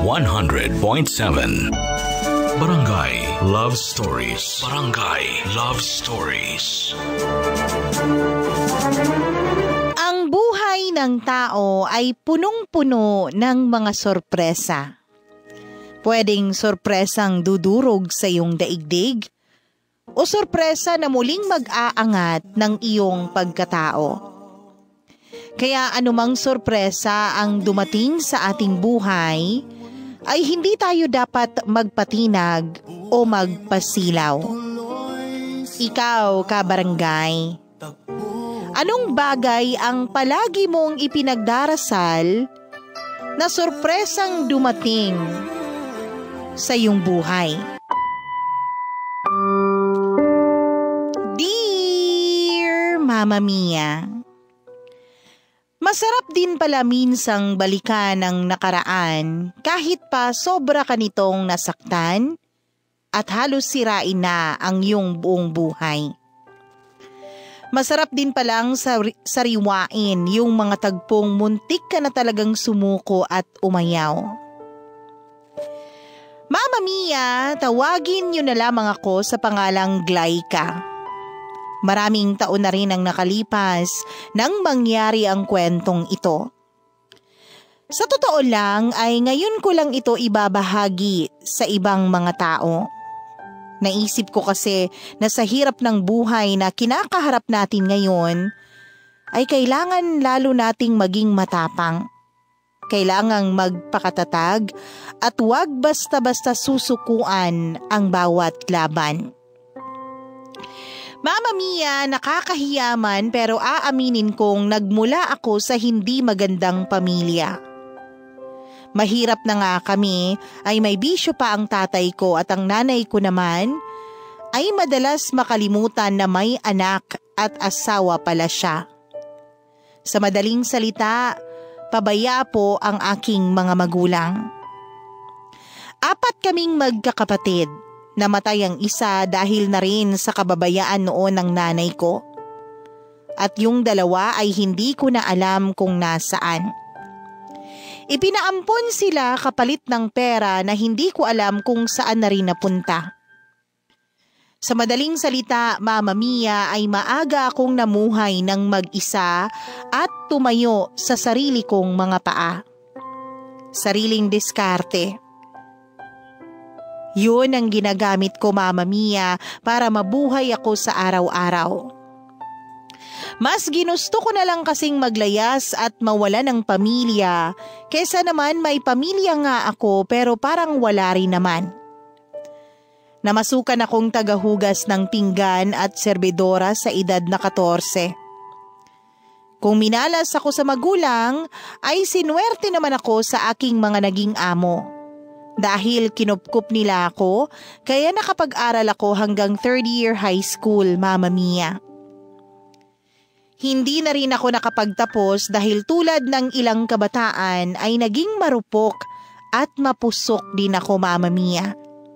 100.7 Barangay Love Stories. Barangay Love Stories. Ang buhay ng tao ay punong-puno ng mga sorpresa. Pwedeng sorpresang dudurog sa iyong daigdig o sorpresa na muling mag-aangat ng iyong pagkatao. Kaya anumang sorpresa ang dumating sa ating buhay, ay hindi tayo dapat magpatinag o magpasilaw. Ikaw, kabarangay, anong bagay ang palagi mong ipinagdarasal na sorpresang dumating sa iyong buhay? Dear Mama Mia, masarap din pala minsang balikan ang nakaraan kahit pa sobra ka nitong nasaktan at halos sirain na ang iyong buong buhay. Masarap din palang sariwain yung mga tagpong muntik ka na talagang sumuko at umayaw. Mama Mia, tawagin niyo na lamang ako sa pangalang Glyca. Maraming taon na rin ang nakalipas nang mangyari ang kwentong ito. Sa totoo lang ay ngayon ko lang ito ibabahagi sa ibang mga tao. Naisip ko kasi na sa hirap ng buhay na kinakaharap natin ngayon, ay kailangan lalo nating maging matapang. Kailangang magpakatatag at huwag basta-basta susukuan ang bawat laban. Mama Mia, nakakahiyaman pero aaminin kong nagmula ako sa hindi magandang pamilya. Mahirap na nga kami, ay may bisyo pa ang tatay ko at ang nanay ko naman ay madalas makalimutan na may anak at asawa pala siya. Sa madaling salita, pabaya po ang aking mga magulang. 4 kaming magkakapatid. Namatay ang isa dahil na rin sa kababayaan noon ng nanay ko. At yung 2 ay hindi ko na alam kung nasaan. Ipinaampon sila kapalit ng pera na hindi ko alam kung saan na rin napunta. Sa madaling salita, Mama Mia, ay maaga akong namuhay ng mag-isa at tumayo sa sarili kong mga paa. Sariling diskarte. Yun ang ginagamit ko, Mama Mia, para mabuhay ako sa araw-araw. Mas ginusto ko na lang kasing maglayas at mawala ng pamilya kesa naman may pamilya nga ako pero parang wala rin naman. Namasukan akong tagahugas ng pinggan at serbidora sa edad na 14. Kung minalas ako sa magulang, ay sinuwerte naman ako sa aking mga naging amo. Dahil kinupkup nila ako, kaya nakapag-aral ako hanggang 3rd year high school, Mama Mia. Hindi na rin ako nakapagtapos dahil tulad ng ilang kabataan ay naging marupok at mapusok din ako, Mama Mia.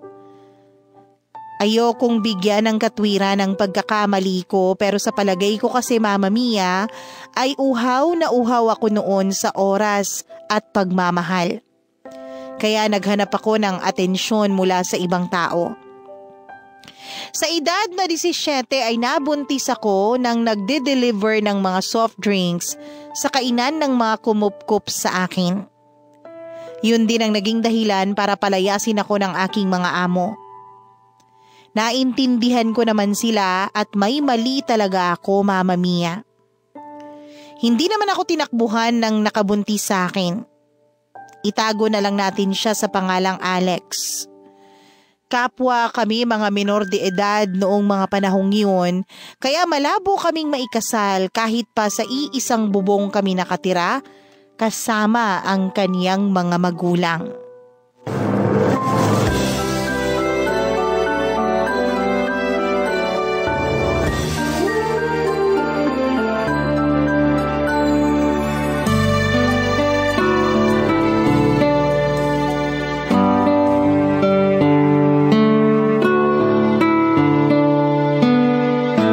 Ayokong bigyan ng katwiran ng pagkakamali ko pero sa palagay ko kasi, Mama Mia, ay uhaw na uhaw ako noon sa oras at pagmamahal. Kaya naghanap ako ng atensyon mula sa ibang tao. Sa edad na 17 ay nabuntis ako nang nagde-deliver ng mga soft drinks sa kainan ng mga kumupkup sa akin. Yun din ang naging dahilan para palayasin ako ng aking mga amo. Naintindihan ko naman sila at may mali talaga ako, Mama Mia. Hindi naman ako tinakbuhan ng nakabuntis sa akin. Itago na lang natin siya sa pangalang Alex. Kapwa kami mga minor de edad noong mga panahong yun, kaya malabo kaming maikasal kahit pa sa iisang bubong kami nakatira kasama ang kaniyang mga magulang.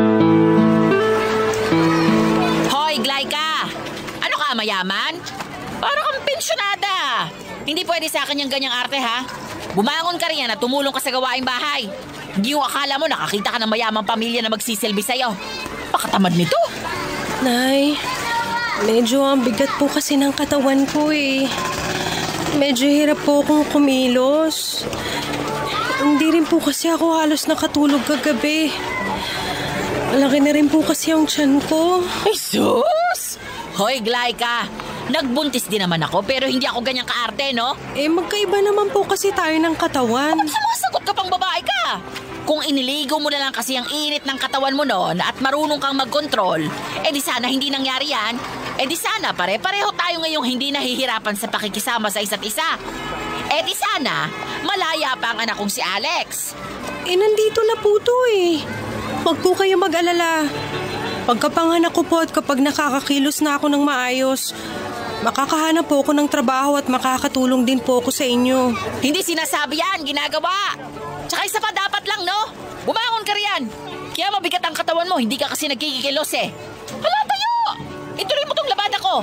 Mayaman? Para kang pensyonada. Hindi pwede sa akin yung ganyang arte, ha? Bumangon ka rin yan at tumulong ka sa gawaing bahay. Hindi yung akala mo nakakita ka ng mayamang pamilya na magsisilbi sa'yo. Pakatamad nito. Nay, medyo ang bigat po kasi ng katawan ko eh. Medyo hirap po akong kumilos. Hindi rin po kasi ako halos nakatulog kagabi. Malaki na rin po kasi ang tiyan ko. Ay, sus! Hoy, Glyca! Nagbuntis din naman ako pero hindi ako ganyang kaarte, no? Magkaiba naman po kasi tayo ng katawan. Ba't sumasagot ka pang babae ka? Kung iniligo mo na lang kasi ang init ng katawan mo noon at marunong kang mag-control, di sana hindi nangyari yan. Di sana pare-pareho tayo ngayong hindi nahihirapan sa pakikisama sa isa't isa. Di sana malaya pa ang anak kong si Alex. Nandito na po to eh. Huwag po kayo mag-alala. Pagkapanganak ko po at kapag nakakakilos na ako ng maayos, makakahanap po ako ng trabaho at makakatulong din po ako sa inyo. Hindi sinasabi yan, ginagawa. Tsaka isa pa dapat lang, no? Bumangon ka riyan. Kaya mabigat ang katawan mo, hindi ka kasi nagkikikilos eh. Hala, tayo! Ituloy mo tong labada ko.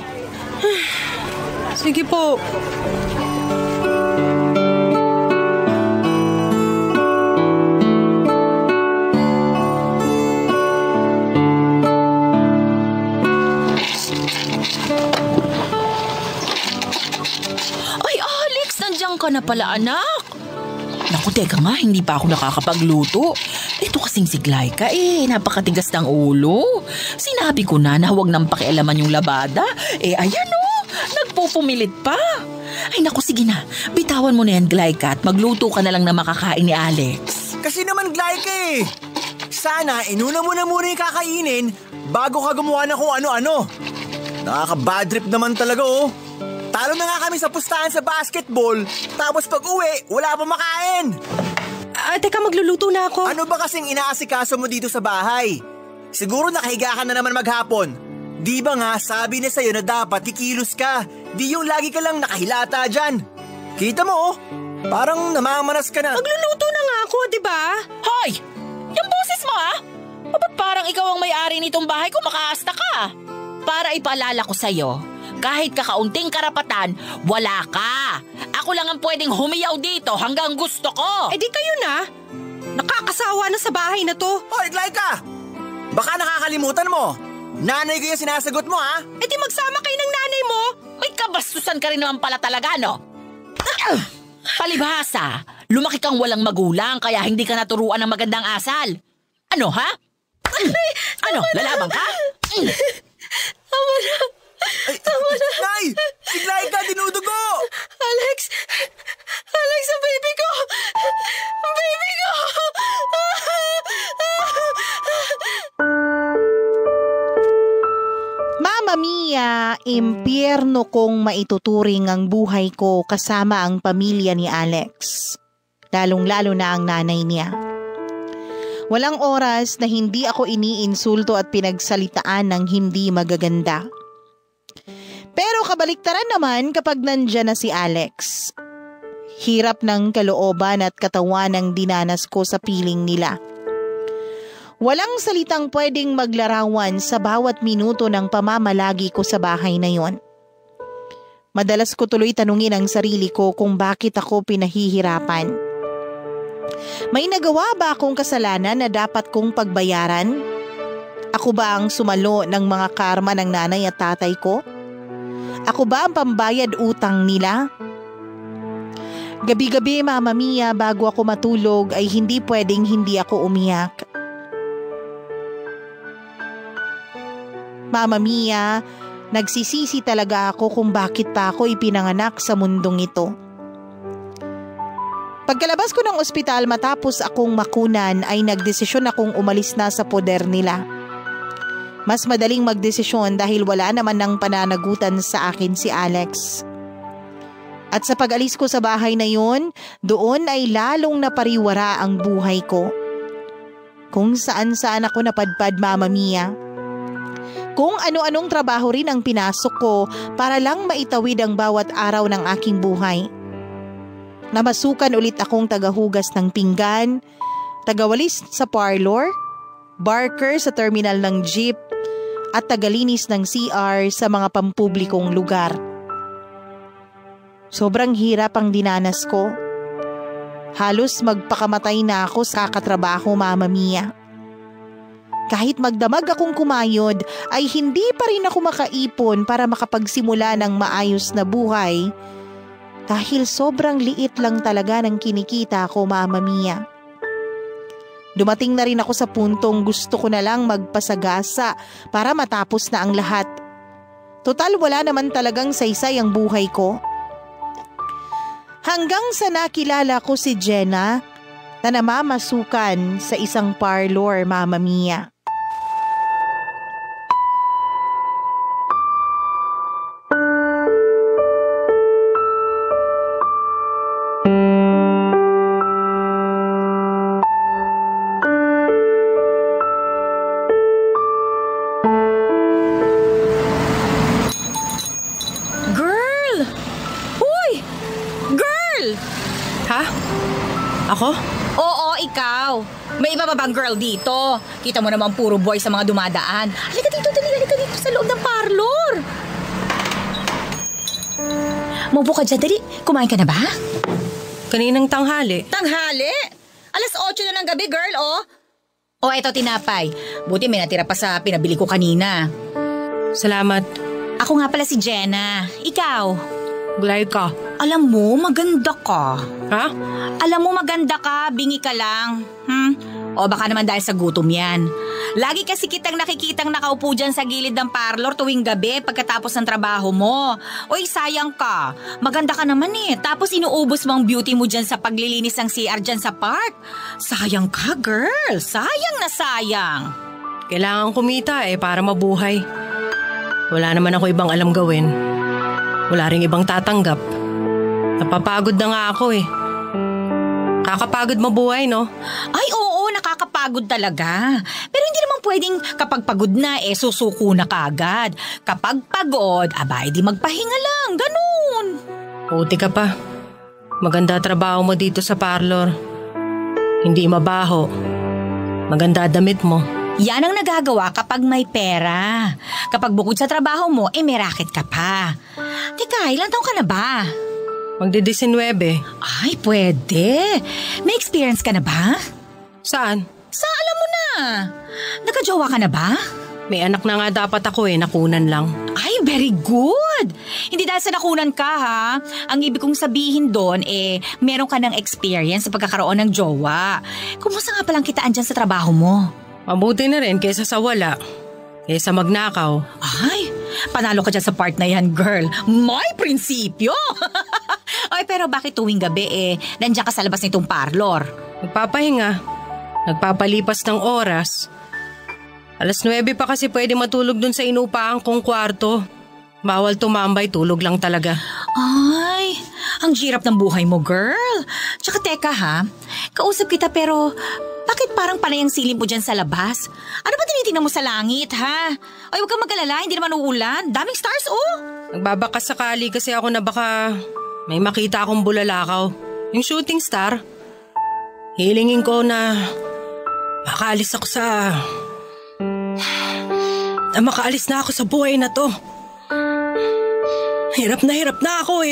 Sige po. Ay, Alex, nandiyan ka na pala, anak. Naku, teka nga, hindi pa ako nakakapagluto. Ito kasing si Glyca napakatigas ng ulo. Sinabi ko na huwag nang pakialaman yung labada. Ayan nagpupumilit pa. Ay naku, sige na, bitawan mo na yan, Glyca, at magluto ka na lang na makakain ni Alex. Kasi naman, Glyca sana inuna mo na muna yung kakainin bago ka gumawa ng kung ano-ano. Nakaka-bad trip naman talaga Talo na nga kami sa pustahan sa basketball, tapos pag uwi, wala pa makain. Teka, magluluto na ako. Ano ba kasing inaasikaso mo dito sa bahay? Siguro nakahiga ka na naman maghapon. Di ba nga sabi na sa'yo na dapat kikilos ka, di yung lagi ka lang nakahilata dyan. Kita mo parang namamanas ka na. Magluluto na nga ako, di ba? Hoy! Yung boses mo Ba't parang ikaw ang may-ari nitong bahay kung makaasta ka? Para ipaalala ko sa'yo, kahit kakaunting karapatan, wala ka. Ako lang ang pwedeng humiyaw dito hanggang gusto ko. Di kayo na. Nakakasawa na sa bahay na to. Hoy, Glyca! Baka nakakalimutan mo. Nanay ko yung sinasagot mo, ha? Di magsama kayo ng nanay mo. May kabastusan ka rin naman pala talaga, no? Palibhasa, lumaki kang walang magulang kaya hindi ka naturuan ng magandang asal. Ano, ha? Ano, lalabang ka? Tama na. Nay! Si Glyca, dinudugo! Alex, ang baby ko! Ang baby ko! Mama Mia, impyerno kong maituturing ang buhay ko kasama ang pamilya ni Alex. Lalong-lalo na ang nanay niya. Walang oras na hindi ako iniinsulto at pinagsalitaan ng hindi magaganda. Pero kabaliktaran naman kapag nandyan na si Alex. Hirap ng kalooban at katawan ang dinanas ko sa piling nila. Walang salitang pwedeng maglarawan sa bawat minuto ng pamamalagi ko sa bahay na yon. Madalas ko tuloy tanungin ang sarili ko kung bakit ako pinahihirapan. May nagawa ba akong kasalanan na dapat kong pagbayaran? Ako ba ang sumalo ng mga karma ng nanay at tatay ko? Ako ba ang pambayad utang nila? Gabi-gabi, Mama Mia, bago ako matulog ay hindi pwedeng hindi ako umiyak. Mama Mia, nagsisisi talaga ako kung bakit pa ako ipinanganak sa mundong ito. Pagkalabas ko ng ospital matapos akong makunan ay nagdesisyon akong umalis na sa poder nila. Mas madaling magdesisyon dahil wala naman ng pananagutan sa akin si Alex. At sa pag-alis ko sa bahay na yun, doon ay lalong napariwara ang buhay ko. Kung saan-saan ako napadpad, Mama Mia. Kung ano-anong trabaho rin ang pinasok ko para lang maitawid ang bawat araw ng aking buhay. Namasukan ulit akong tagahugas ng pinggan, tagawalis sa parlor, barker sa terminal ng jeep, at tagalinis ng CR sa mga pampublikong lugar. Sobrang hirap ang dinanas ko. Halos magpakamatay na ako sa katrabaho, Mama Mia. Kahit magdamag akong kumayod ay hindi pa rin ako makaipon para makapagsimula ng maayos na buhay dahil sobrang liit lang talaga ng kinikita ko, Mama Mia. Dumating na rin ako sa puntong gusto ko na lang magpasagasa para matapos na ang lahat. Total wala naman talagang saysay ang buhay ko. Hanggang sa nakilala ko si Jenna na namamasukan sa isang parlor, Mama Mia. Ako? Oo, ikaw. May iba pa bang girl dito? Kita mo naman puro boy sa mga dumadaan. Halika dito, halika dito sa loob ng parlor. Maupo ka dyan, dali. Kumain ka na ba? Kaninang tanghali. Tanghali? 8:00 na ng gabi, girl, oh. Oh, eto tinapay. Buti may natira pa sa pinabili ko kanina. Salamat. Ako nga pala si Jenna. Ikaw? Glyca. Alam mo, maganda ka. Ha? Alam mo, maganda ka, bingi ka lang. O baka naman dahil sa gutom yan. Lagi kasi kitang nakikitang nakaupo dyan sa gilid ng parlor tuwing gabi pagkatapos ng trabaho mo. Oy, sayang ka. Maganda ka naman eh. Tapos inuubos mo ang beauty mo dyan sa paglilinis ng CR dyan sa park. Sayang ka, girl. Sayang na sayang. Kailangan kumita para mabuhay. Wala naman ako ibang alam gawin. Wala ring ibang tatanggap. Napapagod na nga ako Kakapagod mabuhay, no? Ay, oo, nakakapagod talaga. Pero hindi naman pwedeng kapag pagod na, susuko na kagad. Kapag pagod, di magpahinga lang, ganun. Puti ka pa. Maganda trabaho mo dito sa parlor. Hindi mabaho. Maganda damit mo. Yan ang nagagawa kapag may pera. Kapag bukod sa trabaho mo, may racket ka pa. Teka, ilang taon ka na ba? Magdi-19. Ay, pwede. May experience ka na ba? Saan? Sa alam mo na. Nagka-jowa ka na ba? May anak na nga dapat ako nakunan lang. Ay, very good. Hindi dahil sa nakunan ka ha. Ang ibig kong sabihin doon meron ka ng experience sa pagkakaroon ng jowa. Kumusta nga palang kitaan dyan sa trabaho mo? Mabuti na rin kaysa sa wala. Kaysa magnakaw. Ay, panalo ka dyan sa part na yan, girl. May prinsipyo! Ay, pero bakit tuwing gabi nandiyan ka sa labas nitong parlor? Nagpapahinga. Nagpapalipas ng oras. 9:00 pa kasi pwede matulog dun sa inupahan kong kwarto. Bawal tumambay, tulog lang talaga. Ay, ang hirap ng buhay mo, girl. Tsaka teka ha, kausap kita pero bakit parang panay ang silim mo dyan sa labas? Ano ba tinitingnan mo sa langit, ha? Ay, huwag kang mag-alala, hindi naman uulan. Daming stars, oh. Nagbabakas sakali kasi ako na baka may makita akong bulalakaw. Yung shooting star. Hilingin ko na makaalis ako makaalis na ako sa buhay na to. Hirap na ako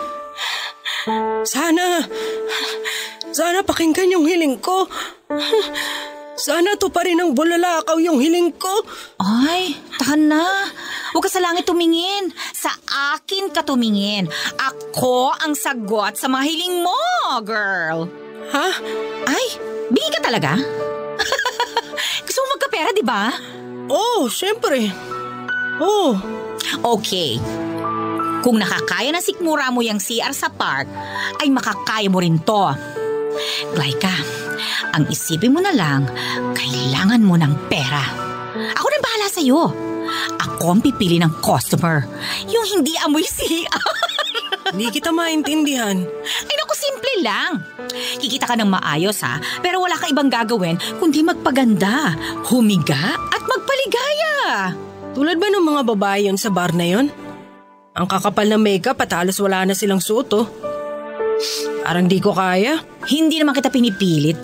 Sana pakinggan yung hiling ko. Sana to pa rin ang bulalakaw yung hiling ko. Ay, tahan na. Huwag ka sa langit tumingin. Sa akin ka tumingin. Ako ang sagot sa mga hiling mo, girl. Ha? Ay, bingi ka talaga? Gusto mo magkapera, di ba? Oo, syempre. Oo. Okay. Kung nakakaya na sikmura mo yung CR sa park, ay makakaya mo rin to. Glyca, ang isipin mo na lang, kailangan mo ng pera. Ako nang bahala sa'yo. Ako ang pipili ng customer. Yung hindi amoy CR. Hindi kita maintindihan. Ay naku, simple lang. Kikita ka ng maayos ha, pero wala ka ibang gagawin kundi magpaganda, humiga at magpaligaya. Tulad ba ng mga babae yun sa bar na yun? Ang kakapal na makeup at halos wala na silang suot Parang di ko kaya. Hindi naman kita pinipilit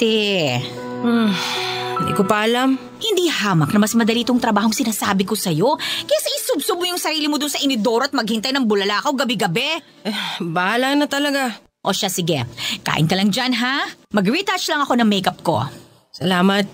Hindi ko pa alam. Hindi hamak na mas madali itong trabahong sinasabi ko sa'yo kaysa isubsob mo yung sarili mo dun sa inidoro at maghintay ng bulalakaw gabi-gabi? Bahala na talaga. O siya, sige. Kain ka lang dyan, ha? Mag-retouch lang ako ng makeup ko. Salamat.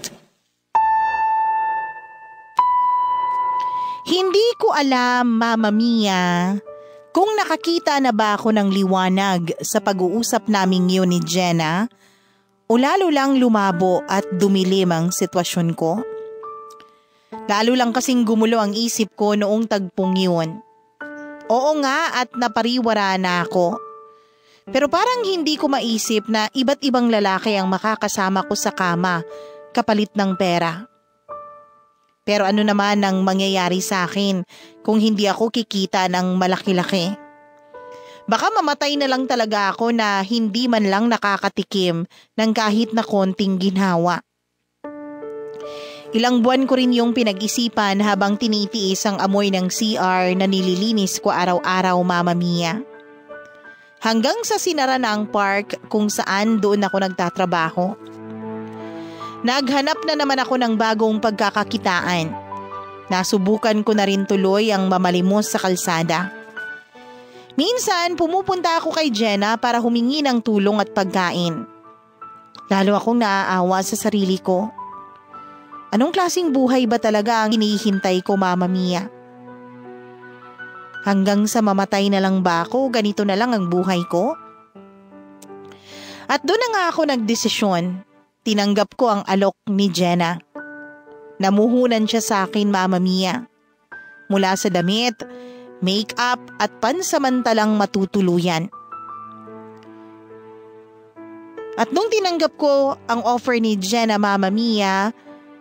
Hindi ko alam, Mama Mia, kung nakakita na ba ako ng liwanag sa pag-uusap naming yun ni Jenna o lalo lang lumabo at dumilim ang sitwasyon ko. Lalo lang kasing gumulo ang isip ko noong tagpong yun. Oo nga at napariwara na ako. Pero parang hindi ko maisip na iba't ibang lalaki ang makakasama ko sa kama kapalit ng pera. Pero ano naman ang mangyayari sa akin kung hindi ako kikita ng malaki-laki? Baka mamatay na lang talaga ako na hindi man lang nakakatikim ng kahit na konting ginhawa. Ilang buwan ko rin yung pinag-isipan habang tinitiis ang amoy ng CR na nililinis ko araw-araw, Mama Mia. Hanggang sa sinara na ang park kung saan doon ako nagtatrabaho. Naghanap na naman ako ng bagong pagkakakitaan. Nasubukan ko na rin tuloy ang mamalimos sa kalsada. Minsan pumupunta ako kay Jenna para humingi ng tulong at pagkain. Lalo akong naaawa sa sarili ko. Anong klaseng buhay ba talaga ang hinihintay ko, Mama Mia? Hanggang sa mamatay na lang ba ako, ganito na lang ang buhay ko? At doon na nga ako nagdesisyon. Tinanggap ko ang alok ni Jenna. Namuhunan siya sa akin, Mama Mia. Mula sa damit, make-up at pansamantalang matutuluyan. At nung tinanggap ko ang offer ni Jenna, Mama Mia,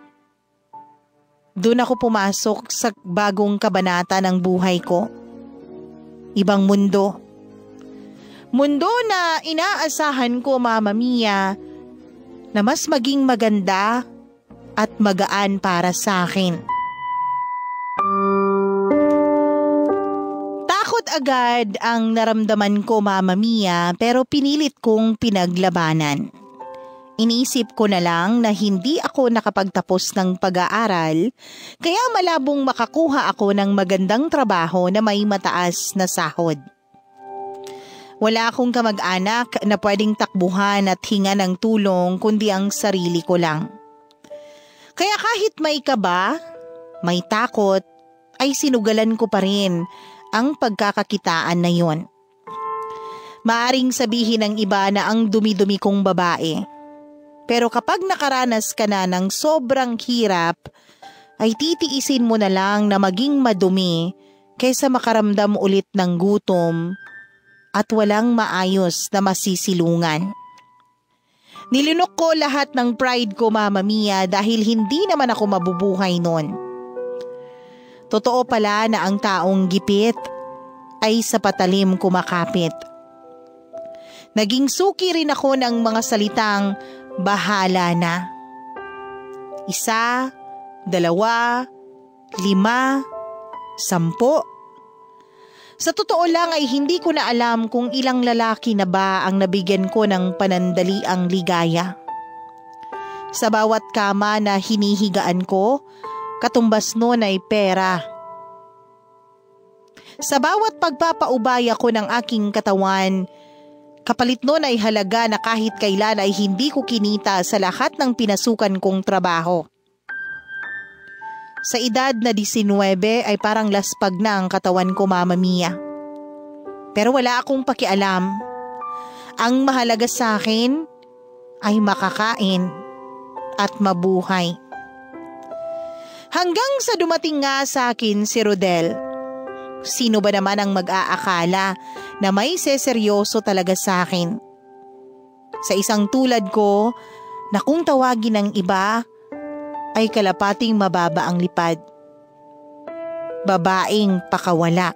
doon ako pumasok sa bagong kabanata ng buhay ko. Ibang mundo. Mundo na inaasahan ko, Mama Mia, na mas maging maganda at magaan para sa akin. Takot agad ang naramdaman ko, Mama Mia, pero pinilit kong pinaglabanan. Iniisip ko na lang na hindi ako nakapagtapos ng pag-aaral, kaya malabong makakuha ako ng magandang trabaho na may mataas na sahod. Wala akong kamag-anak na pwedeng takbuhan at hinga ng tulong kundi ang sarili ko lang. Kaya kahit may kaba, may takot, ay sinugalan ko pa rin ang pagkakakitaan na yon. Maaring sabihin ng iba na ang dumi-dumi kong babae. Pero kapag nakaranas ka na ng sobrang hirap, ay titiisin mo na lang na maging madumi kaysa makaramdam ulit ng gutom at walang maayos na masisilungan. Nilunok ko lahat ng pride ko, Mama Mia, dahil hindi naman ako mabubuhay noon. Totoo pala na ang taong gipit ay sa patalim kumakapit. Naging suki rin ako ng mga salitang bahala na. 1, 2, 5, 10. Sa totoo lang ay hindi ko na alam kung ilang lalaki na ba ang nabigyan ko ng panandaliang ligaya. Sa bawat kama na hinihigaan ko, katumbas nun ay pera. Sa bawat pagpapaubaya ko ng aking katawan, kapalit nun ay halaga na kahit kailan ay hindi ko kinita sa lahat ng pinasukan kong trabaho. Sa edad na 19 ay parang laspag na ang katawan ko, Mama Mia. Pero wala akong pakialam. Ang mahalaga sa akin ay makakain at mabuhay. Hanggang sa dumating nga sa akin si Rodel. Sino ba naman ang mag-aakala na may seseryoso talaga sa akin? Sa isang tulad ko na kung tawagin ng iba ay kalapating mababa ang lipad. Babaeng pakawala.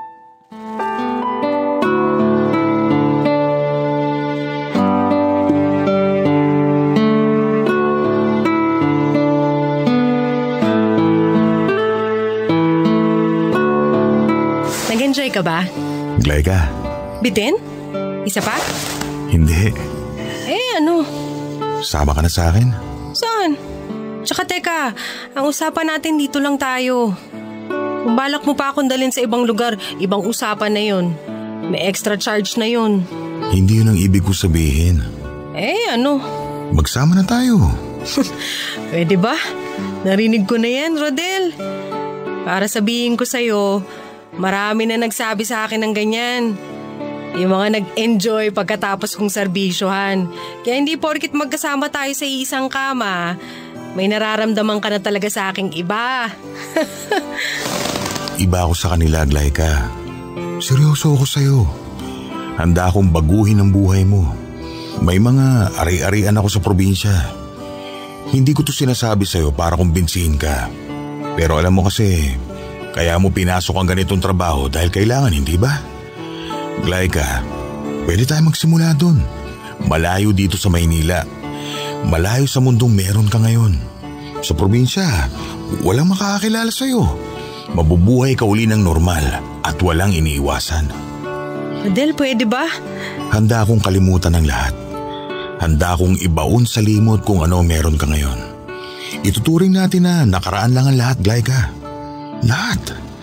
Nag-enjoy ka ba? Glyca. Bitin? Isa pa? Hindi. Ano? Sama ka na sa akin? Saan? Tsaka teka, ang usapan natin dito lang tayo. Kung balak mo pa akong dalhin sa ibang lugar, ibang usapan na yun. May extra charge na yun. Hindi yun ang ibig ko sabihin. Ano? Magsama na tayo. Pwede ba? Narinig ko na yan, Rodel. Para sabihin ko sa'yo, marami na nagsabi sa akin ng ganyan. Yung mga nag-enjoy pagkatapos kong serbisyohan. Kaya hindi porkit magkasama tayo sa isang kama, may nararamdaman ka na talaga sa aking iba. Iba ako sa kanila, Glyca. Seryoso ako sa'yo. Handa akong baguhin ang buhay mo. May mga ari-arian ako sa probinsya. Hindi ko to sinasabi sa'yo para kumbinsihin ka. Pero alam mo kasi, kaya mo pinasok ang ganitong trabaho dahil kailangan, hindi ba? Glyca, pwede tayo magsimula doon. Malayo dito sa Maynila. Malayo sa mundong meron ka ngayon. Sa probinsya, walang makakakilala sa'yo. Mabubuhay ka uli ng normal at walang iniiwasan. Rodel, pwede ba? Handa akong kalimutan ng lahat. Handa akong ibaon sa limot kung ano meron ka ngayon. Ituturing natin na nakaraan lang ang lahat, Glyca. Lahat.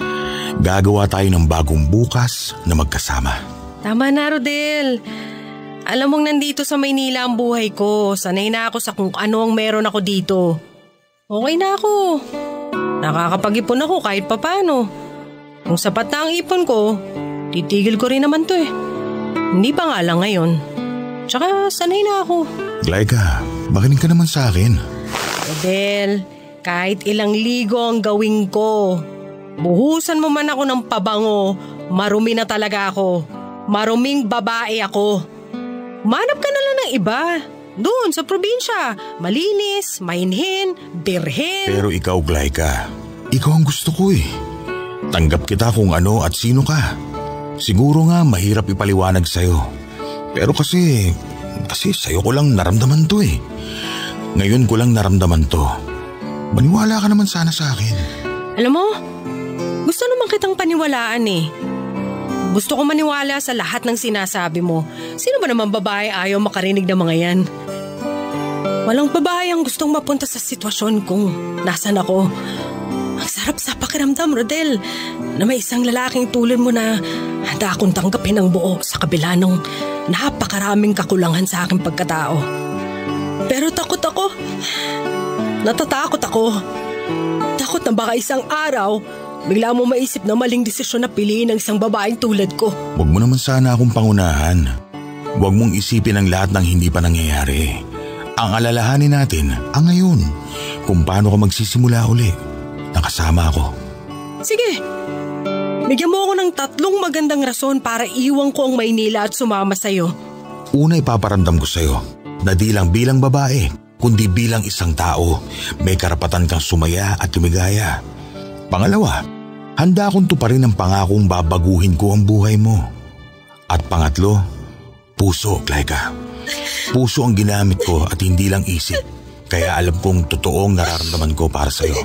Gagawa tayo ng bagong bukas na magkasama. Tama na, Rodel. Alam mong nandito sa Maynila ang buhay ko. Sanay na ako sa kung ano ang meron ako dito. Okay na ako. Nakakapag-ipon ako kahit papano. Kung sapat na ang ipon ko, titigil ko rin naman to eh. Hindi pa nga lang ngayon. Tsaka sanay na ako. Glyca, makinig ka naman sa akin. Rodel, kahit ilang ligo ang gawin ko, buhusan mo man ako ng pabango, marumi na talaga ako. Maruming babae ako. Manap ka na lang ng iba. Doon sa probinsya, malinis, mainhin, birhen. Pero ikaw, Glyca, ikaw ang gusto ko eh. Tanggap kita kung ano at sino ka. Siguro nga mahirap ipaliwanag sa'yo. Pero kasi sa'yo ko lang naramdaman to eh. Ngayon ko lang naramdaman to. Maniwala ka naman sana sa akin. Alam mo, gusto naman kitang paniwalaan eh. Gusto ko maniwala sa lahat ng sinasabi mo. Sino ba naman babae ayaw makarinig ng mga yan? Walang babae ang gustong mapunta sa sitwasyon kung nasan ako. Ang sarap sa pakiramdam, Rodel, na may isang lalaking tulad mo na handa akong tanggapin ng buo sa kabila ng napakaraming kakulangan sa aking pagkatao. Pero takot ako. Natatakot ako. Takot na baka isang araw, bigla mo maisip na maling desisyon na piliin ng isang babaeng tulad ko. Huwag mo naman sana akong pangunahan. Huwag mong isipin ang lahat ng hindi pa nangyayari. Ang alalahanin natin ang ngayon, kung paano ka magsisimula uli. Nakasama ako. Sige, bigyan mo ako ng 3 magandang rason para iwan ko ang Maynila at sumama sa'yo. Una, ipaparamdam ko sa'yo na di lang bilang babae, kundi bilang isang tao, may karapatan kang sumaya at lumigaya. Pangalawa, handa akong tuparin ang pangakong babaguhin ko ang buhay mo. At pangatlo, puso, Glyca. Puso ang ginamit ko at hindi lang isip. Kaya alam kong totoong nararamdaman ko para sa'yo.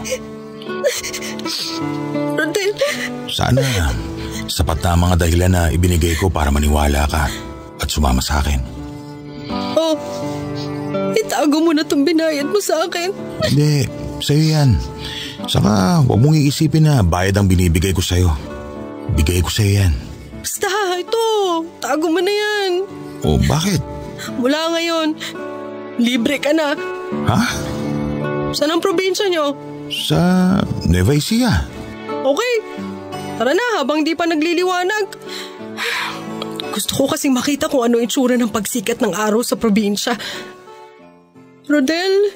Rodel. Sana sapat na ang mga dahilan na ibinigay ko para maniwala ka at sumama sa akin. Oh, itago mo na itong binayad mo sa akin. Hindi, sa'yo yan. Saka huwag mong iisipin na bayad ang binibigay ko sa'yo. Bigay ko sa'yo yan. Basta, ito. Tago mo na yan. O bakit? Mula ngayon, libre ka na. Ha? Saan ang probinsya nyo? Sa Nueva Ecija. Okay. Tara na habang di pa nagliliwanag. Gusto ko kasing makita kung ano itsura ng pagsikat ng araw sa probinsya. Rodel,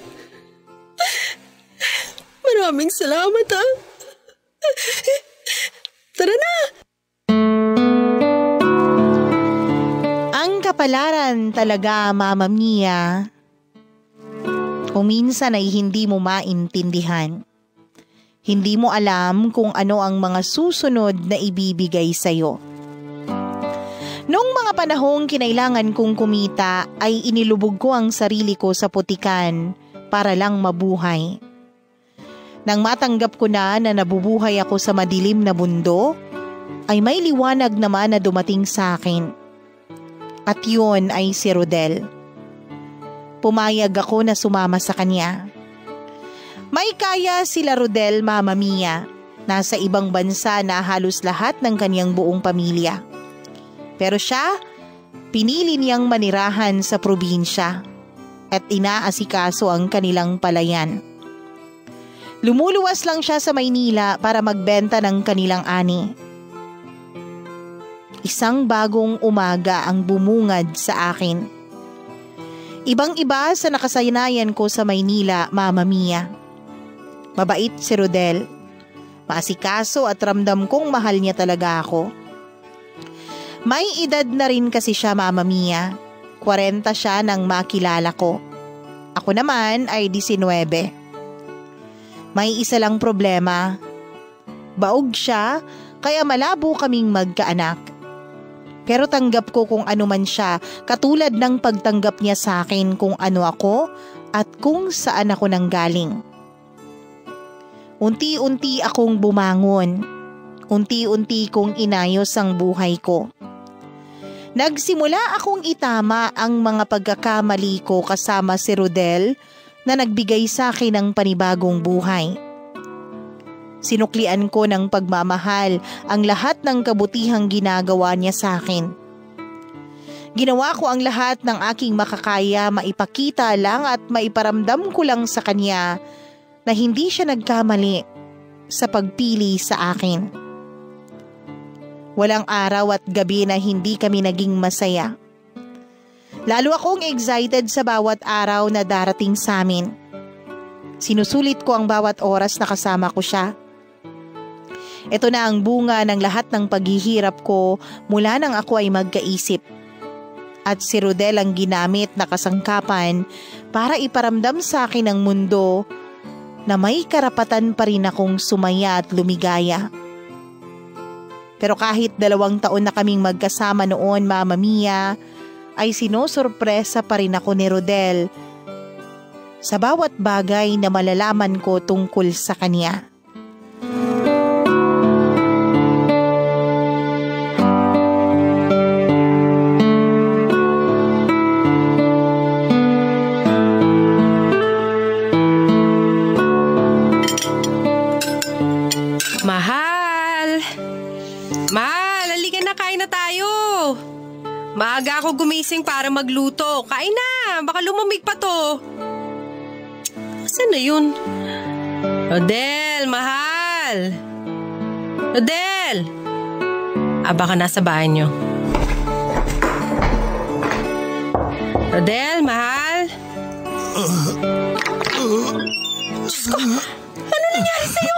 maraming salamat ha. Tara na. Ang kapalaran talaga, Mama Mia. Kung minsan ay hindi mo maintindihan. Hindi mo alam kung ano ang mga susunod na ibibigay sa'yo. Noong mga panahong kinailangan kong kumita ay inilubog ko ang sarili ko sa putikan para lang mabuhay. Nang matanggap ko na nabubuhay ako sa madilim na mundo, ay may liwanag naman na dumating sa akin. At yun ay si Rodel. Pumayag ako na sumama sa kanya. May kaya sila Rodel, Mama Mia. Nasa ibang bansa na halos lahat ng kanyang buong pamilya. Pero siya, pinili niyang manirahan sa probinsya at inaasikaso ang kanilang palayan. Lumuluwas lang siya sa Maynila para magbenta ng kanilang ani. Isang bagong umaga ang bumungad sa akin. Ibang-iba sa nakasayanayan ko sa Maynila, Mama Mia. Mabait si Rodel. Maasikaso at ramdam kong mahal niya talaga ako. May edad na rin kasi siya, Mama Mia. 40 siya nang makilala ko. Ako naman ay 19. May isa lang problema. Baog siya, kaya malabo kaming magkaanak. Pero tanggap ko kung ano man siya, katulad ng pagtanggap niya sa akin kung ano ako at kung saan ako nanggaling. Unti-unti akong bumangon. Unti-unti kong inayos ang buhay ko. Nagsimula akong itama ang mga pagkakamali ko kasama si Rodel na nagbigay sa akin ng panibagong buhay. Sinuklian ko ng pagmamahal ang lahat ng kabutihang ginagawa niya sa akin. Ginawa ko ang lahat ng aking makakaya, maipakita lang at maiparamdam ko lang sa kanya na hindi siya nagkamali sa pagpili sa akin. Walang araw at gabi na hindi kami naging masaya. Lalo akong excited sa bawat araw na darating sa amin. Sinusulit ko ang bawat oras na kasama ko siya. Ito na ang bunga ng lahat ng paghihirap ko mula nang ako ay magkaisip. At si Rodel ang ginamit na kasangkapan para iparamdam sa akin ng mundo na may karapatan pa rin akong sumaya at lumigaya. Pero kahit 2 taon na kaming magkasama noon, Mama Mia, ay sinosorpresa pa rin ako ni Rodel sa bawat bagay na malalaman ko tungkol sa kanya. Maaga ako gumising para magluto. Kain na, baka lumamig pa to. Saan na yun? Rodel, mahal. Rodel! Baka nasa bahay niyo. Rodel, mahal? Diyos ko, ano nangyari sa'yo?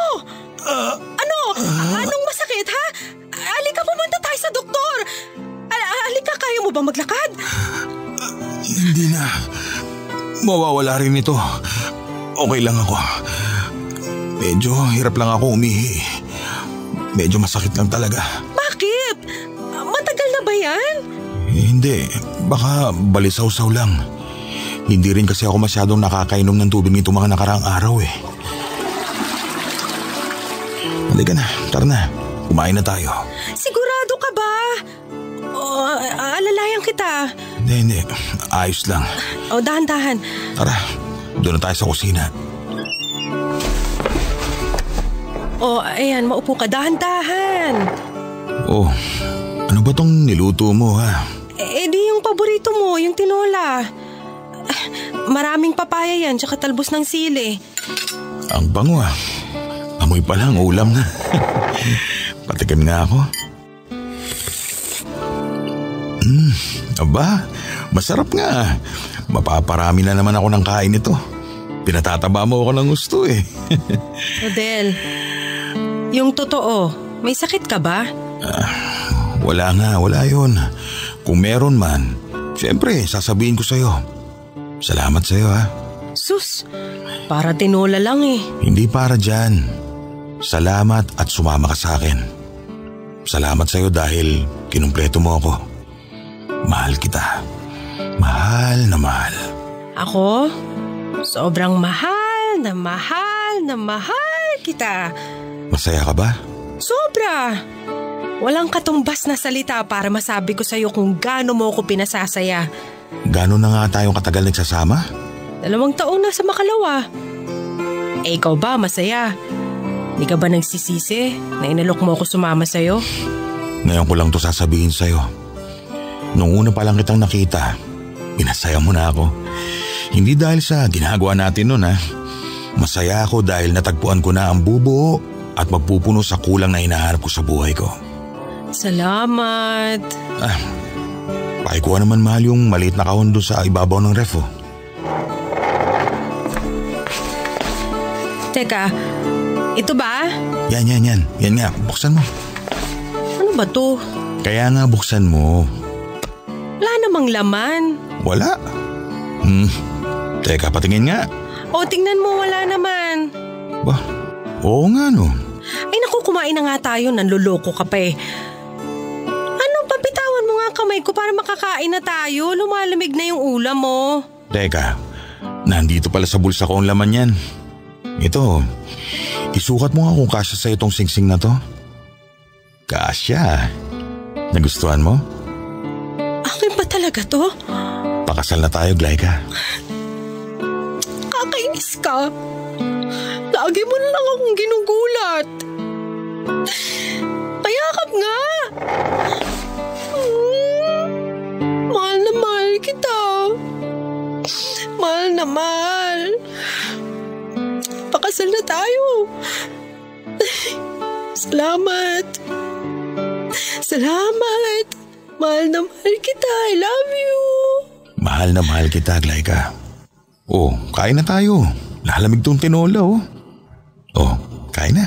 Anong masakit, ha? Halika, pumunta tayo sa doktor. Halika, kaya mo ba maglakad? Hindi na. Mawawala rin ito. Okay lang ako. Medyo hirap lang ako umihi. Medyo masakit lang talaga. Bakit? Matagal na ba yan? Hindi. Baka balisaw-saw lang. Hindi rin kasi ako masyadong nakakainom ng tubig nito mga nakaraang araw eh. Halika na, tara na. Kumain na tayo. Sigurado ka ba? Alalayan kita. Hindi. Ayos lang. Dahan-dahan. Tara, doon na tayo sa kusina. Ayan, maupo ka. Dahan-dahan. Ano ba tong niluto mo, ha? Di yung paborito mo, yung tinola. Maraming papaya yan, tsaka talbos ng sili. Ang bango, ha? Amoy pa lang, ulam na. Patikim nga ako. Aba, masarap nga. Mapaparami na naman ako ng kain nito. Pinatataba mo ako ng gusto eh. Rodel, yung totoo, may sakit ka ba? Wala yun. Kung meron man, siyempre sasabihin ko sa'yo. Salamat sa'yo ha. Sus, para tinola lang eh. Hindi para dyan. Salamat at sumama ka sa akin. Salamat sa'yo dahil kinumpleto mo ako. Mahal kita. Mahal na mahal. Ako? Sobrang mahal na mahal na mahal kita. Masaya ka ba? Sobra! Walang katumbas na salita para masabi ko sa'yo kung gaano mo ako pinasasaya. Gaano na nga tayong katagal nagsasama? 2 taon na sa makalawa. Ikaw ba masaya? Hindi ka ba nagsisisi na inalok mo ako sumama sa'yo? Ngayon ko lang to sasabihin sa'yo. Nung una pa lang kitang nakita, pinasaya mo na ako. Hindi dahil sa ginagawa natin nun ha. Masaya ako dahil natagpuan ko na ang bubuo at magpupuno sa kulang na hinahanap ko sa buhay ko. Salamat. Pakikuha naman mahal yung maliit na kahon doon sa ibabaw ng ref oh. Teka, ito ba? Yan. Yan nga, buksan mo. Ano ba to? Kaya nga buksan mo. Wala namang laman. Wala? Teka, patingin nga. O, tingnan mo, wala naman. Bah, oo nga no. Ay naku, kumain na nga tayo, nanloloko ka pa eh. Ano, papitawan mo nga kamay ko para makakain na tayo. Lumalamig na yung ulam mo. Teka, nandito pala sa bulsa ko ang laman yan. Ito, isukat mo nga kung kasya sa itong singsing na to. Kasya. Nagustuhan mo? Akin ba talaga to? Pakasal na tayo, Glyka. Kakainis ka. Lagi mo na lang akong ginugulat. Payakap nga. Mahal na mahal kita. Mahal na mahal. Pakasal na tayo. Salamat. Salamat. Mahal na mahal kita. I love you. Mahal na mahal kita, Glyka. Oh, kain na tayo. Lalamig tong tinola, oh. Oh, kain na.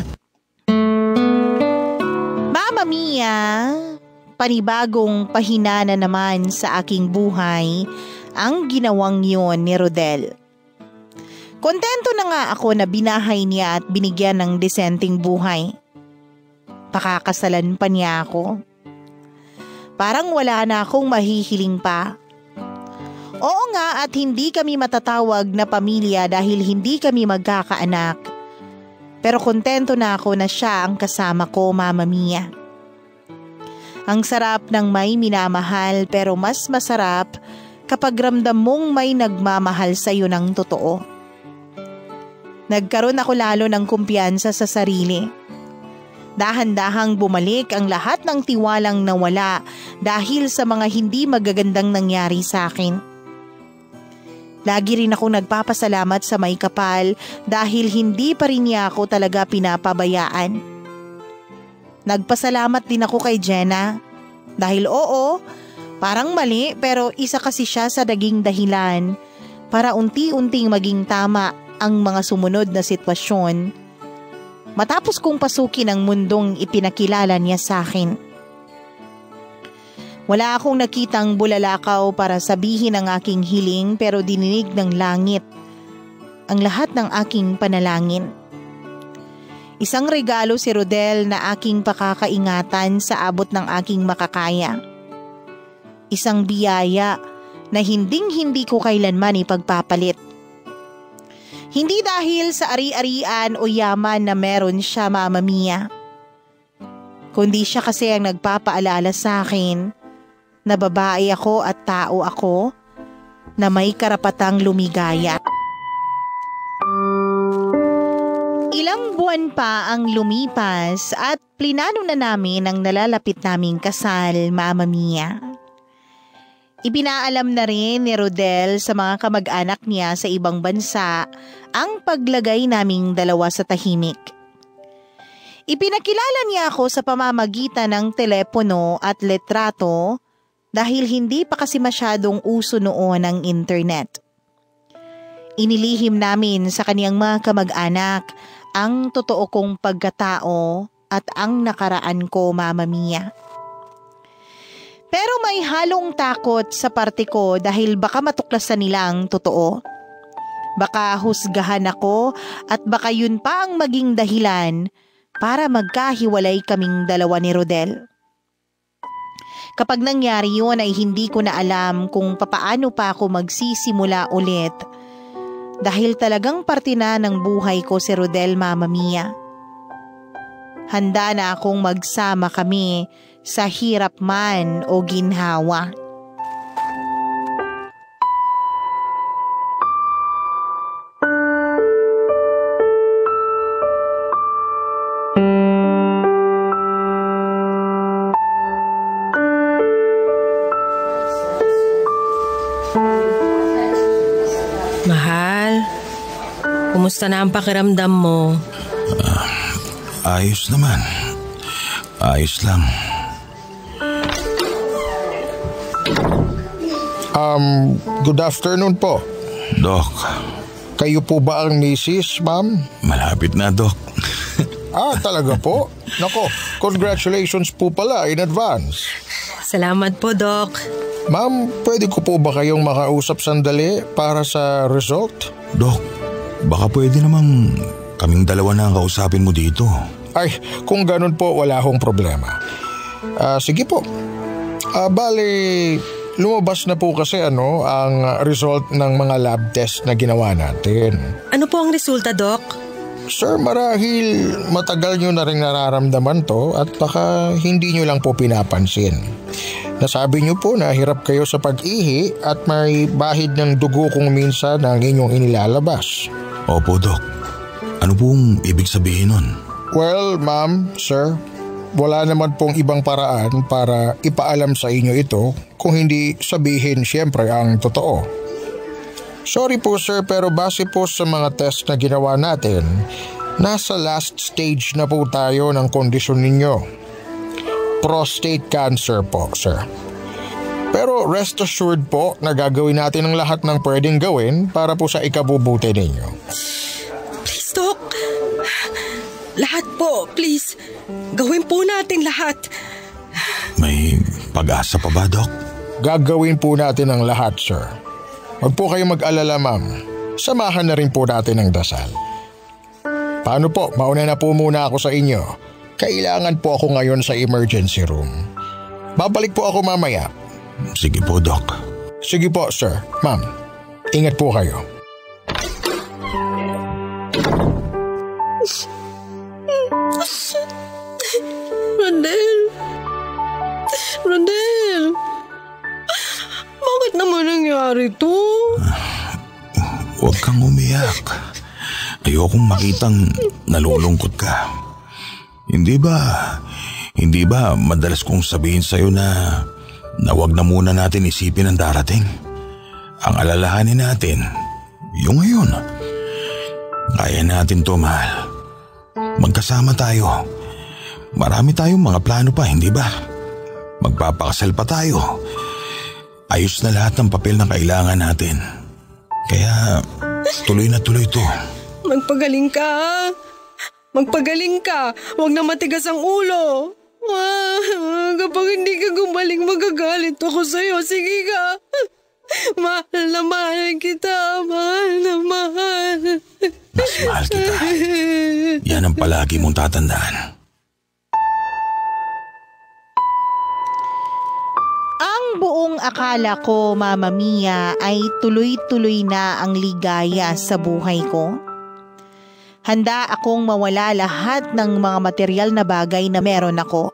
Mama Mia, panibagong pahina na naman sa aking buhay ang ginawang yun ni Rodel. Kontento na nga ako na binahay niya at binigyan ng desenteng buhay. Pakakasalan pa niya ako. Parang wala na akong mahihiling pa. Oo nga at hindi kami matatawag na pamilya dahil hindi kami magkakaanak. Pero kontento na ako na siya ang kasama ko, Mama Mia. Ang sarap ng may minamahal pero mas masarap kapag ramdam mong may nagmamahal sa iyo ng totoo. Nagkaroon ako lalo ng kumpiyansa sa sarili. Dahan-dahang bumalik ang lahat ng tiwalang nawala dahil sa mga hindi magagandang nangyari sa akin. Lagi rin ako nagpapasalamat sa may kapal dahil hindi pa rin niya ako talaga pinapabayaan. Nagpasalamat din ako kay Jenna dahil oo, parang mali pero isa kasi siya sa naging dahilan para unti-unting maging tama ang mga sumunod na sitwasyon matapos kong pasukin ang mundong ipinakilala niya sa akin. Wala akong nakitang bulalakaw para sabihin ang aking hiling pero dininig ng langit ang lahat ng aking panalangin. Isang regalo si Rodel na aking pakakaingatan sa abot ng aking makakaya. Isang biyaya na hinding-hindi ko kailanman ipagpapalit. Hindi dahil sa ari-arian o yaman na meron siya, Mama Mia. Kundi siya kasi ang nagpapaalala sa akin na babae ako at tao ako na may karapatang lumigaya. Ilang buwan pa ang lumipas at plinano na namin ang nalalapit naming kasal, Mama Mia. Ipinaalam na rin ni Rodel sa mga kamag-anak niya sa ibang bansa ang paglagay naming dalawa sa tahimik. Ipinakilala niya ako sa pamamagitan ng telepono at letrato dahil hindi pa kasi masyadong uso noon ang internet. Inilihim namin sa kaniyang mga kamag-anak ang totoo kong pagkatao at ang nakaraan ko, Mama Mia. Pero may halong takot sa parte ko dahil baka matuklasan nila ang totoo. Baka husgahan ako at baka yun pa ang maging dahilan para magkahiwalay kaming dalawa ni Rodel. Kapag nangyari yun ay hindi ko na alam kung papaano pa ako magsisimula ulit dahil talagang parte na ng buhay ko si Rodel, Mama Mia. Handa na akong magsama kami sa hirap man o ginhawa. Mahal, kumusta na ang pakiramdam mo? Ayos naman. Ayos lang. Good afternoon po. Doc. Kayo po ba ang misis, ma'am? Malapit na, Doc. Talaga po? Nako, congratulations po pala in advance. Salamat po, Doc. Ma'am, pwede ko po ba kayong makausap sandali para sa result? Doc, baka pwede namang kaming dalawa na ang kausapin mo dito. Ay, kung ganun po, wala akong problema. Sige po. Bale, lumabas na po kasi ang result ng mga lab test na ginawa natin. Ano po ang resulta, Doc? Sir, marahil matagal nyo na rin nararamdaman to at baka hindi nyo lang po pinapansin. Nasabi nyo po na hirap kayo sa pag-ihi at may bahid ng dugo kung minsan ang inyong inilalabas. Opo, Doc. Ano pong ibig sabihin nun? Well, ma'am, sir, wala naman pong ibang paraan para ipaalam sa inyo ito kung hindi sabihin siyempre ang totoo. Sorry po sir, pero base po sa mga test na ginawa natin, nasa last stage na po tayo ng kondisyon ninyo. Prostate cancer po, sir. Pero rest assured po na gagawin natin ang lahat ng pwedeng gawin para po sa ikabubuti ninyo. Please, Doc. Lahat po, please. Gawin po natin lahat. May pag-asa pa ba, Doc? Gagawin po natin ang lahat, sir. Huwag po kayong mag-alala, ma'am. Samahan na rin po natin ang dasal. Paano po? Mauna na po muna ako sa inyo. Kailangan po ako ngayon sa emergency room. Babalik po ako mamaya. Sige po, Doc. Sige po, sir. Ma'am, ingat po kayo. Rodel! Bakit naman nangyari to? Huwag kang umiyak. Ayokong makitang nalulungkot ka. Hindi ba madalas kong sabihin sa'yo na wag na muna natin isipin ang darating? Ang alalahanin natin, yung ngayon. Kaya natin to, mahal. Magkasama tayo. Marami tayong mga plano pa, hindi ba? Magpapakasal pa tayo. Ayos na lahat ng papel na kailangan natin. Kaya tuloy na tuloy to. Magpagaling ka. Magpagaling ka. Huwag na matigas ang ulo. Kapag hindi ka gumaling, magagalit ako sa'yo. Sige ka. Mahal na mahal kita. Mahal na mahal. Mas mahal kita. Yan ang palagi mong tatandaan. Ang buong akala ko, Mama Mia, ay tuloy-tuloy na ang ligaya sa buhay ko. Handa akong mawala lahat ng mga material na bagay na meron ako.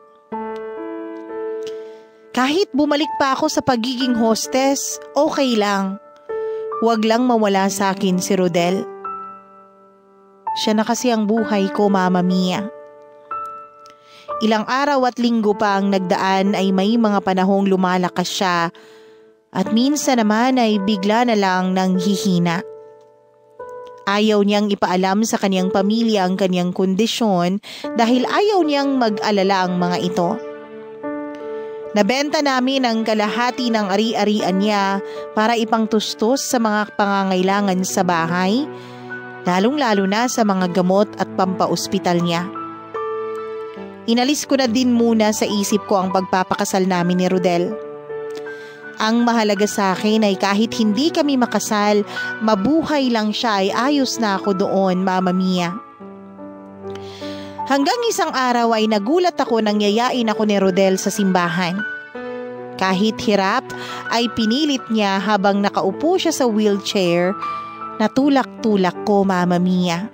Kahit bumalik pa ako sa pagiging hostess, okay lang. Huwag lang mawala sa akin si Rodel. Siya na kasi ang buhay ko, Mama Mia. Ilang araw at linggo pa ang nagdaan ay may mga panahong lumalakas siya at minsan naman ay bigla na lang nanghihina. Ayaw niyang ipaalam sa kanyang pamilya ang kanyang kondisyon dahil ayaw niyang mag-alala ang mga ito. Nabenta namin ang kalahati ng ari-arian niya para ipangtustos sa mga pangangailangan sa bahay, lalong-lalo na sa mga gamot at pampaospital niya. Inalis ko na din muna sa isip ko ang pagpapakasal namin ni Rodel. Ang mahalaga sa akin ay kahit hindi kami makasal, mabuhay lang siya ay ayos na ako doon, Mama Mia. Hanggang isang araw ay nagulat ako nang yayain ako ni Rodel sa simbahan. Kahit hirap ay pinilit niya habang nakaupo siya sa wheelchair, natulak-tulak ko, Mama Mia.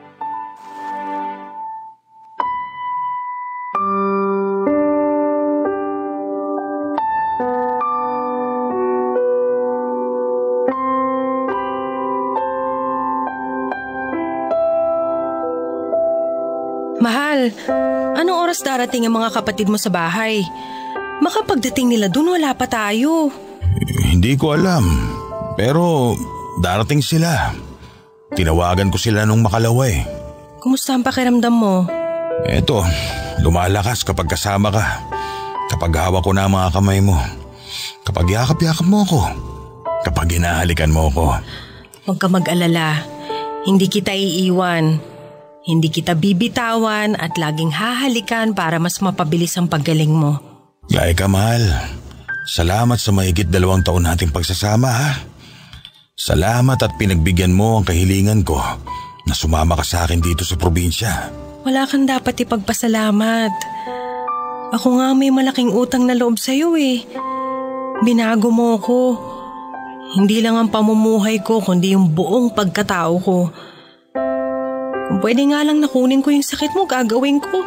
Mahal, anong oras darating ang mga kapatid mo sa bahay? Makapagdating nila dun, wala pa tayo. Hindi ko alam. Pero darating sila. Tinawagan ko sila nung makalawa eh. Kumusta ang pakiramdam mo? Eto, lumalakas kapag kasama ka. Kapag hawak ko na ang mga kamay mo. Kapag yakap-yakap mo ako. Kapag hinahalikan mo ako. Huwag ka mag-alala. Hindi kita iiwan. Hindi kita bibitawan at laging hahalikan para mas mapabilis ang paggaling mo. Laika, mahal. Salamat sa mahigit 2 taon nating pagsasama, ha? Salamat at pinagbigyan mo ang kahilingan ko na sumama ka sa akin dito sa probinsya. Wala kang dapat ipagpasalamat. Ako nga may malaking utang na loob sa'yo eh. Binago mo ko. Hindi lang ang pamumuhay ko kundi yung buong pagkatao ko. Kung pwede nga lang nakunin ko yung sakit mo, gagawin ko.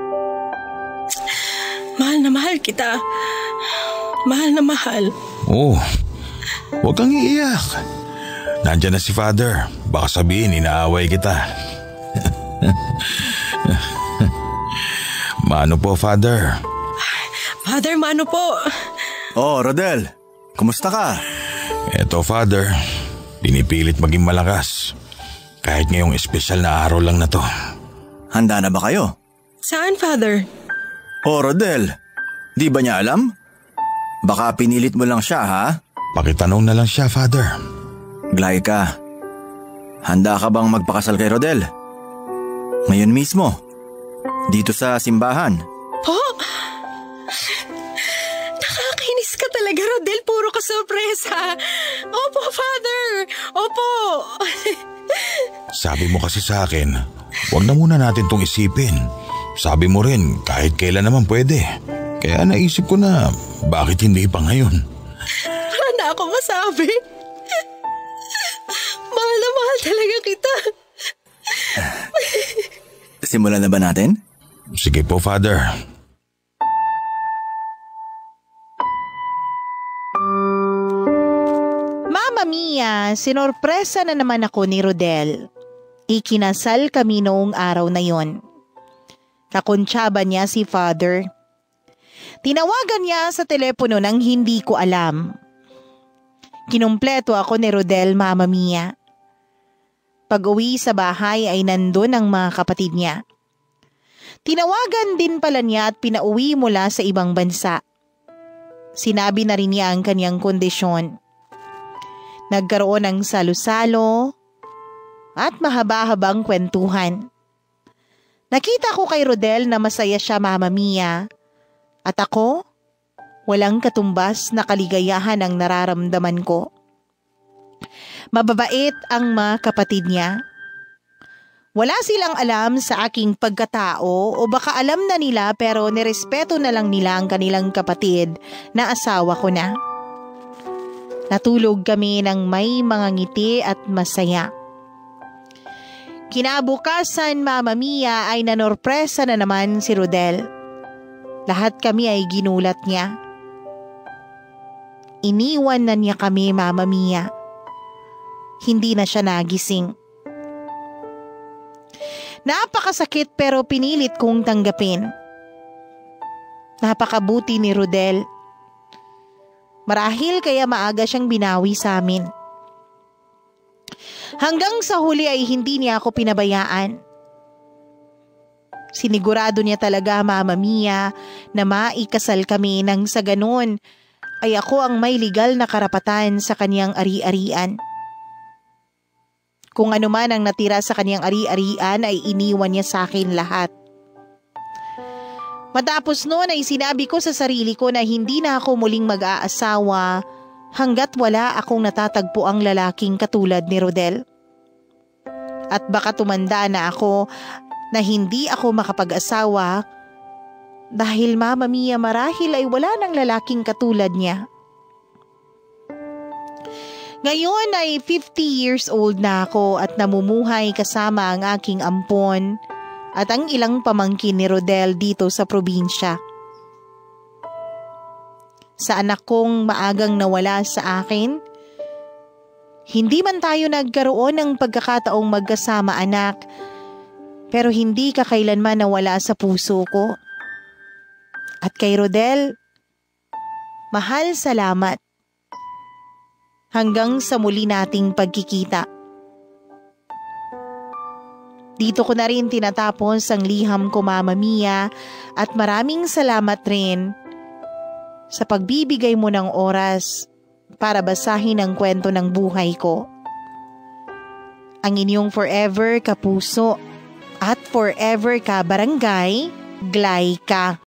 Mahal na mahal kita. Mahal na mahal. Oh, huwag kang iiyak. Nandiyan na si Father. Baka sabihin inaaway kita. Mano po, Father? Father, mano po? Oh, Rodel. Kumusta ka? Eto, Father. Pinipilit maging malakas. Kahit ngayong espesyal na araw lang na to. Handa na ba kayo? Saan, Father? Oh, Rodel. Di ba niya alam? Baka pinilit mo lang siya, ha? Pakitanong na lang siya, Father. Glyca, handa ka bang magpakasal kay Rodel? Ngayon mismo, dito sa simbahan. Po? Nakakainis ka talaga, Rodel. Puro ka sorpresa. Opo, Father. Opo. Sabi mo kasi sa akin, huwag na muna natin tong isipin. Sabi mo rin, kahit kailan naman pwede. Kaya naisip ko na, bakit hindi pa ngayon? Wala na ako masabi. Mahal na mahal talaga kita. Simulan na ba natin? Sige po, Father. Mama Mia, sinorpresa na naman ako ni Rodel. Ikinasal kami noong araw na yon. Kakontsaba niya si Father. Tinawagan niya sa telepono nang hindi ko alam. Kinumpleto ako ni Rodel, Mama Mia. Pag-uwi sa bahay ay nandun ang mga kapatid niya. Tinawagan din pala niya at pinauwi mula sa ibang bansa. Sinabi na rin niya ang kanyang kondisyon. Nagkaroon ng salo-salo at mahaba-habang kwentuhan. Nakita ko kay Rodel na masaya siya, Mama Mia. At ako, walang katumbas na kaligayahan ang nararamdaman ko. Mababait ang mga kapatid niya. Wala silang alam sa aking pagkatao o baka alam na nila pero nirespeto na lang nila ang kanilang kapatid na asawa ko na. Natulog kami ng may mga ngiti at masaya. Kinabukasan, Mama Mia, ay nanorpresa na naman si Rodel. Lahat kami ay ginulat niya. Iniwan na niya kami, Mama Mia. Hindi na siya nagising. Napakasakit pero pinilit kong tanggapin. Napakabuti ni Rodel. Marahil kaya maaga siyang binawi sa amin. Hanggang sa huli ay hindi niya ako pinabayaan. Sinigurado niya talaga, Mama Mia, na maikasal kami nang sa ganun ay ako ang may legal na karapatan sa kanyang ari-arian. Kung ano man ang natira sa kanyang ari-arian ay iniwan niya sa akin lahat. Matapos noon ay sinabi ko sa sarili ko na hindi na ako muling mag-aasawa hanggat wala akong natatagpo ang lalaking katulad ni Rodel. At baka tumanda na ako na hindi ako makapag-asawa dahil, Mama Mia, marahil ay wala ng lalaking katulad niya. Ngayon ay 50 years old na ako at namumuhay kasama ang aking ampon at ang ilang pamangkin ni Rodel dito sa probinsya. Sa anak kong maagang nawala sa akin, hindi man tayo nagkaroon ng pagkakataong magkasama, anak, pero hindi ka kailanman nawala sa puso ko. At kay Rodel, mahal, salamat. Hanggang sa muli nating pagkikita. Dito ko na rin tinatapos ang liham ko, Mama Mia, at maraming salamat rin sa pagbibigay mo ng oras para basahin ang kwento ng buhay ko. Ang inyong forever kapuso at forever ka barangay, Glyca.